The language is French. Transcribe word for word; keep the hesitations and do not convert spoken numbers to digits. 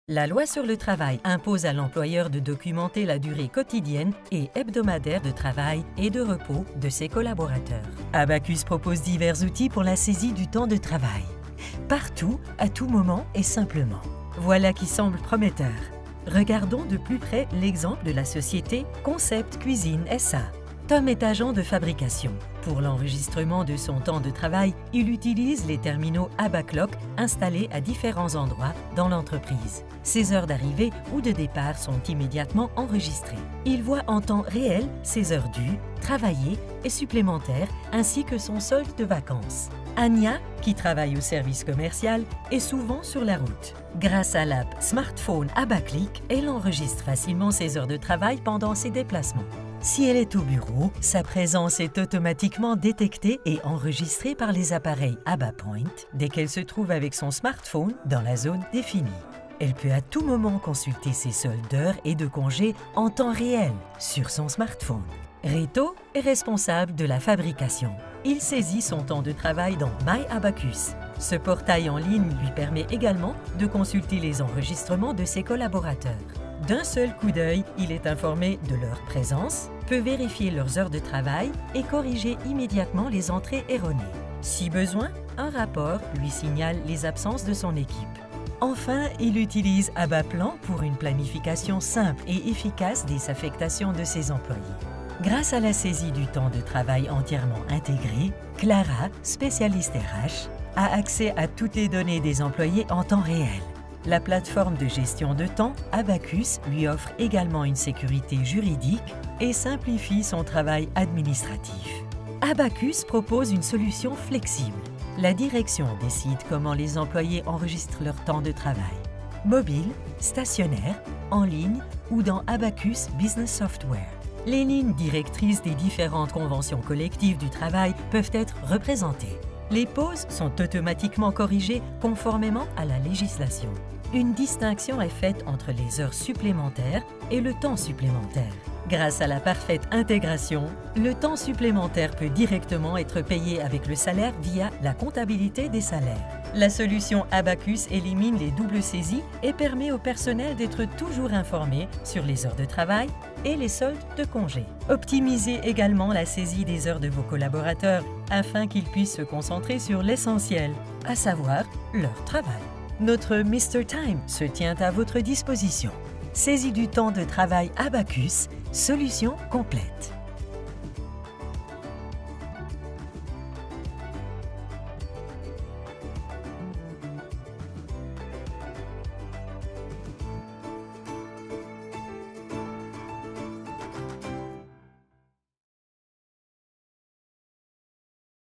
La loi sur le travail impose à l'employeur de documenter la durée quotidienne et hebdomadaire de travail et de repos de ses collaborateurs. Abacus propose divers outils pour la saisie du temps de travail. Partout, à tout moment et simplement. Voilà qui semble prometteur. Regardons de plus près l'exemple de la société Concept Cuisine S A Tom est agent de fabrication. Pour l'enregistrement de son temps de travail, il utilise les terminaux Abaclock installés à différents endroits dans l'entreprise. Ses heures d'arrivée ou de départ sont immédiatement enregistrées. Il voit en temps réel ses heures dues, travaillées et supplémentaires, ainsi que son solde de vacances. Anya, qui travaille au service commercial, est souvent sur la route. Grâce à l'app smartphone Abaclick, elle enregistre facilement ses heures de travail pendant ses déplacements. Si elle est au bureau, sa présence est automatiquement détectée et enregistrée par les appareils AbaPoint dès qu'elle se trouve avec son smartphone dans la zone définie. Elle peut à tout moment consulter ses soldes d'heures et de congés en temps réel sur son smartphone. Reto est responsable de la fabrication. Il saisit son temps de travail dans My Abacus. Ce portail en ligne lui permet également de consulter les enregistrements de ses collaborateurs. D'un seul coup d'œil, il est informé de leur présence, peut vérifier leurs heures de travail et corriger immédiatement les entrées erronées. Si besoin, un rapport lui signale les absences de son équipe. Enfin, il utilise Abaplan pour une planification simple et efficace des affectations de ses employés. Grâce à la saisie du temps de travail entièrement intégré, Clara, spécialiste R H, a accès à toutes les données des employés en temps réel. La plateforme de gestion de temps, Abacus, lui offre également une sécurité juridique et simplifie son travail administratif. Abacus propose une solution flexible. La direction décide comment les employés enregistrent leur temps de travail. Mobile, stationnaire, en ligne ou dans Abacus Business Software. Les lignes directrices des différentes conventions collectives du travail peuvent être représentées. Les pauses sont automatiquement corrigées conformément à la législation. Une distinction est faite entre les heures supplémentaires et le temps supplémentaire. Grâce à la parfaite intégration, le temps supplémentaire peut directement être payé avec le salaire via la comptabilité des salaires. La solution Abacus élimine les doubles saisies et permet au personnel d'être toujours informé sur les heures de travail et les soldes de congés. Optimisez également la saisie des heures de vos collaborateurs afin qu'ils puissent se concentrer sur l'essentiel, à savoir leur travail. Notre Mister Time se tient à votre disposition. Saisie du temps de travail Abacus, solution complète.